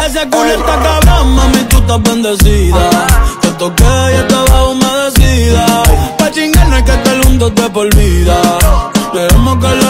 Ese culo está cabrón, mami, tú estás bendecida. Te toqué y estaba humedecida. Pa' chingar no hay que estar juntos de por vida. Dejemos que